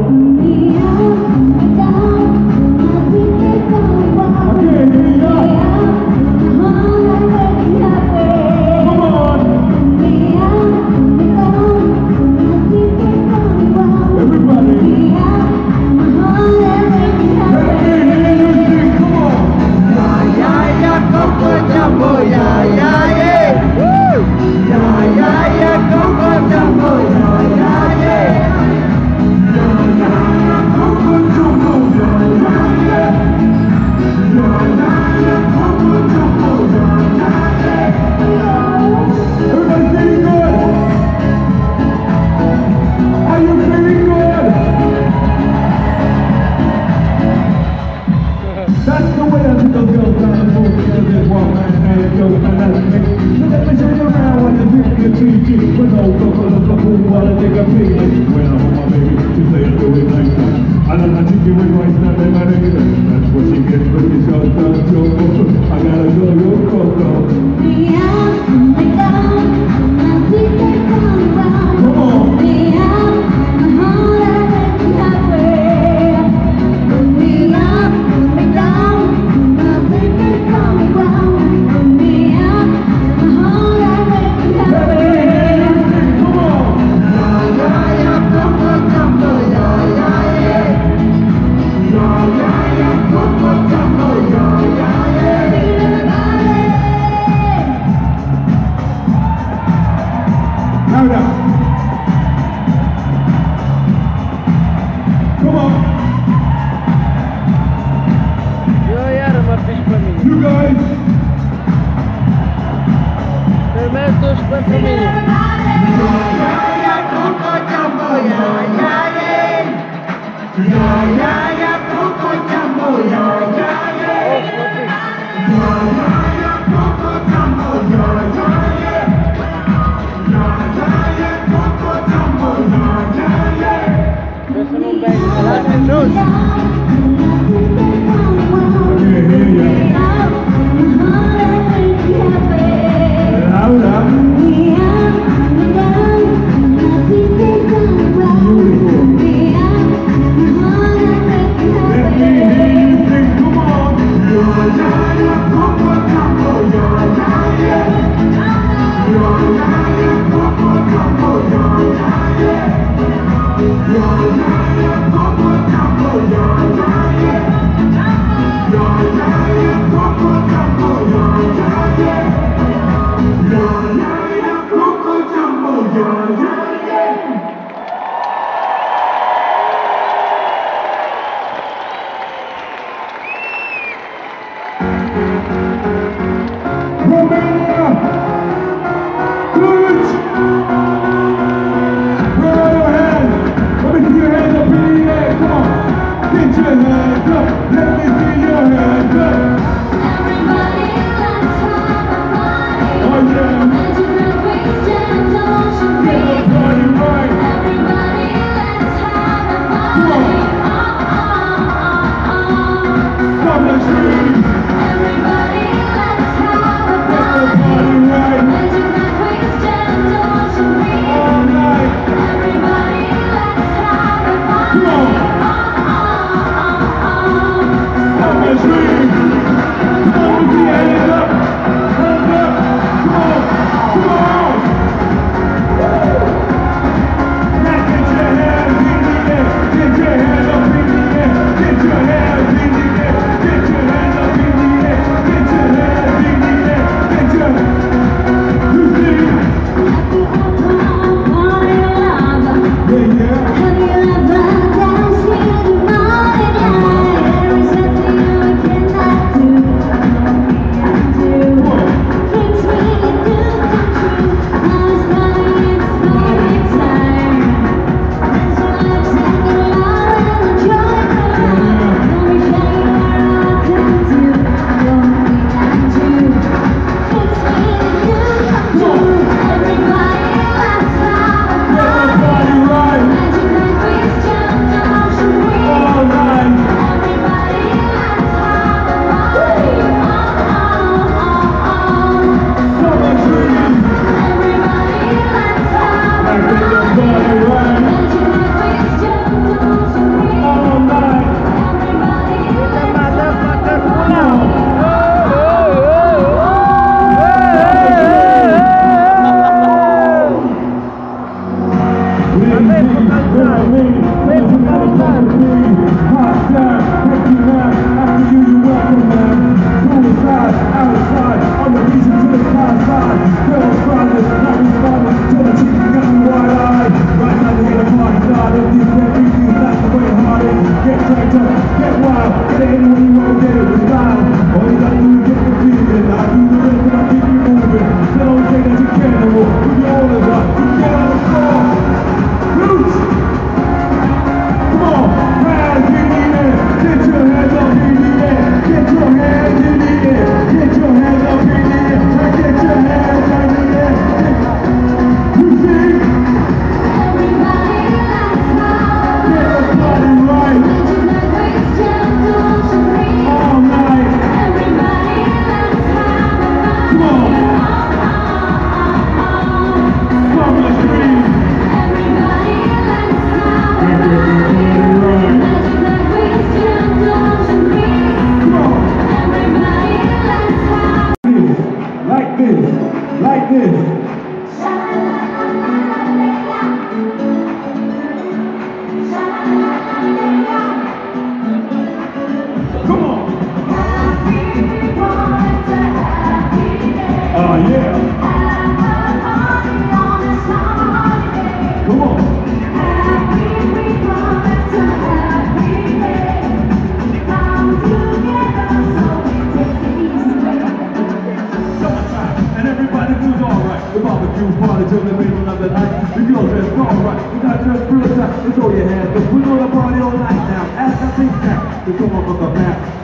Romania! Cluj! Where are your hands? Let me see your hands up in the air. Come on. Get your hands up. Let me see your hands up. Everybody, let's have a party. Oh yeah. Let your girl raise and don't you Get the party right. Everybody, let's have a party. From the streets. Everybody, let's have a Get the party. party right. Let your girl raise and don't you All night. Everybody, let's have a party. Come on.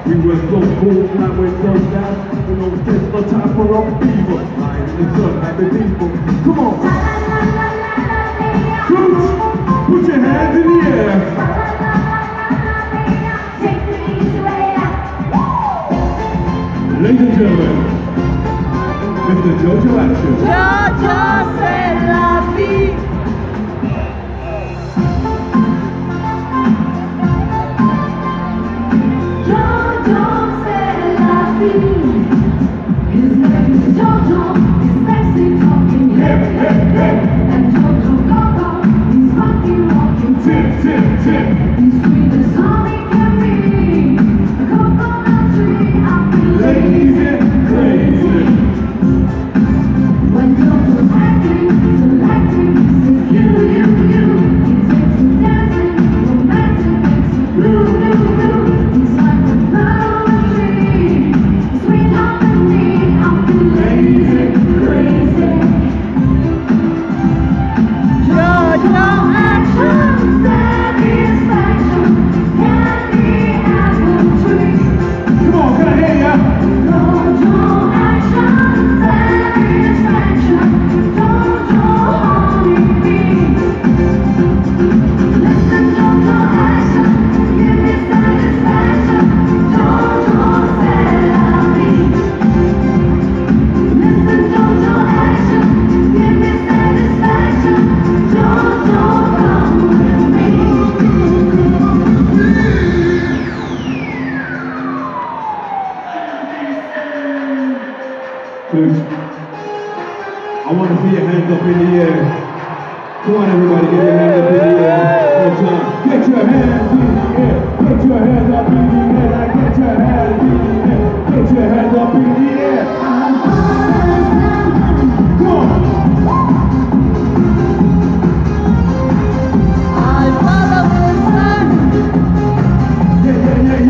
We were so cool, now we're so down. We don't get no time for our people. Lying in the sun, happy people. Come on. Cluj, put your hands in the air. Ladies and gentlemen, Mr. Jojo Action. Jojo, c'est la vie. Jojo, c'est la vie. His name is Jojo, he's sexy talking, Hey, hey, hey. and Jojo Go-Go, he's funky walking, Tip, tip, tip. he's sweet as honey can be. A coconut tree, I've been Lazy, crazy. when Jojo's acting, selecting, says you. He takes you dancing, romantic, makes you blue. He's like a melody, sweet harmony, I've been lazy, crazy. Jojo action, satisfaction, candy apple tree. Come on, can I hear ya? Jojo action, satisfaction, Jojo honeybee. Listen, Jojo action, give me satisfaction, Jojo c'est la vie. Listen, Jojo action, give me satisfaction, Jojo come with me. Cluj, I want to see your hands up in the air. Come on, everybody, get your hands up in the air. One time. Get your hands in the air. Get your hands up in the air. Get your hands in the air. Get your hands up in the air. Come on. I follow the sun. Yeah.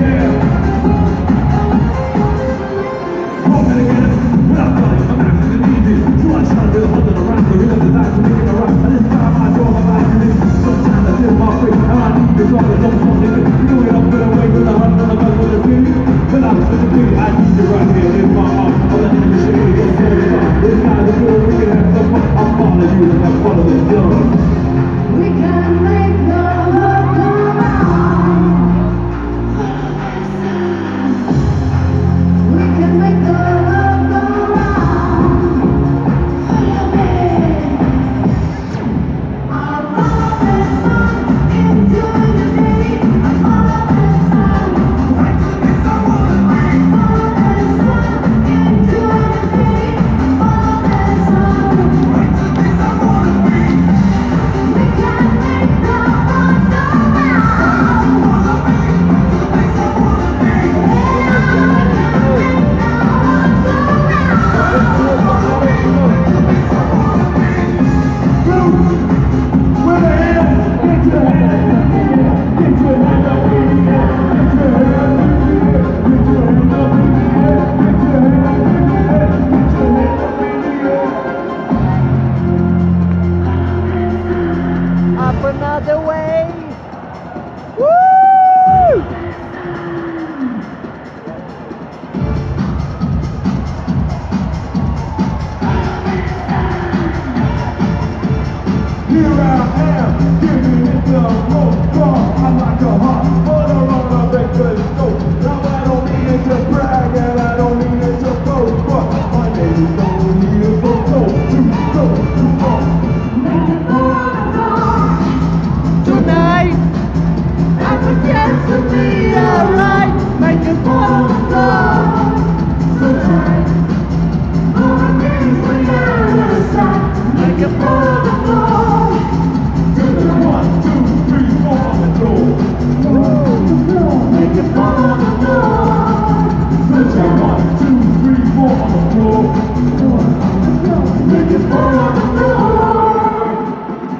Come on, again. When I'm running, I'm acting easy. So I try to build under the rock. The rhythm is actually making a rock. And this time I draw my back to this. Sometimes I dip my face. And I need to talk to someone. You know it, I'm gonna wait with a hundred of us with a city. But I'm such a pity. I need you right here in my arms. All I need is shit to get started. This guy's a fool. We can have some fun. I'll follow you as I follow the sun. We can make the world go round. We can make the world go round. Follow me. I follow the sun into the day. I follow the sun. Right to the sun. I follow the sun into the day. I follow the sun. Right to the sun. We can make the world go Where the hell? Get your hands up in the air. Get your hands up in the air. Get your hands up in the air. Get your hands up in the air. Get your hands up in the air. Get your hands up in the air. Up another way. Woo! Here I am, giving it the road. I'm like a hot butter on a baker's stove. Now I don't need it to brag and I don't need it to boast, but my name is only here for go. Make it for the floor. Tonight, Every dance will be alright. Make it for the floor. So tight. All the things we never stop. Make it for the floor. To the 1, 2, 3, 4 on the floor. Make it for the floor. Switch it 1, 2, 3, 4 on the floor. Make it for the floor.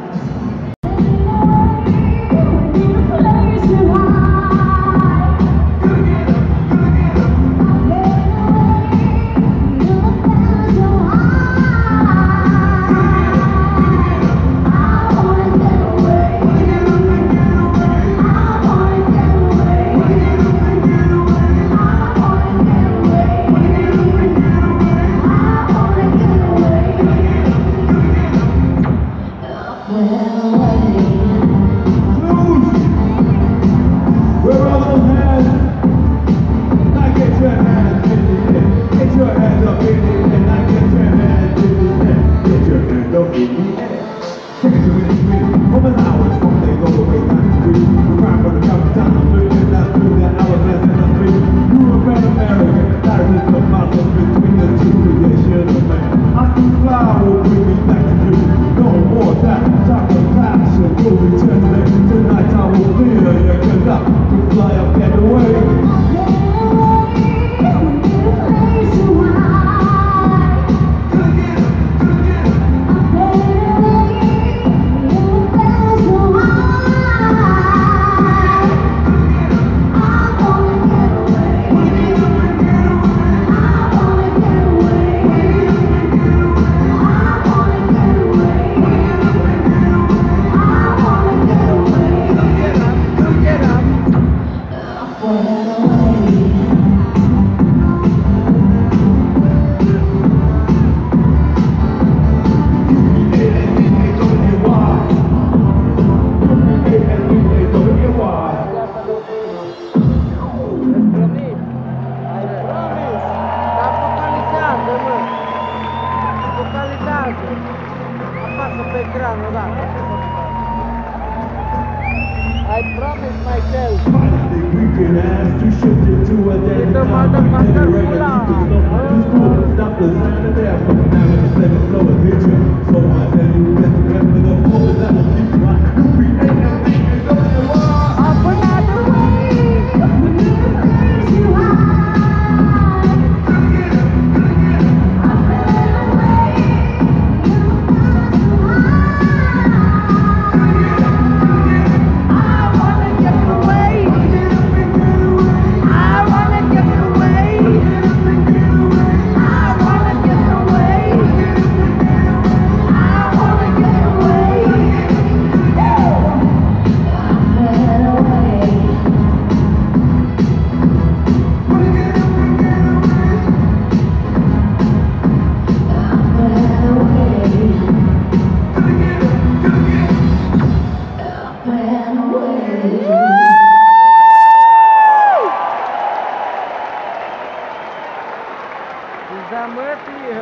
Place you high. lang các bạn. I promise myself. Finally, we can ask to shift it to a day It's a time. motherfucker Right now, pull-up. you can stop my school. Stop the sign of there. From now in the second floor and hit you. So I tell you, best remember the force that will keep you right. You be anything you know you are. Up another way. Is that Murphy?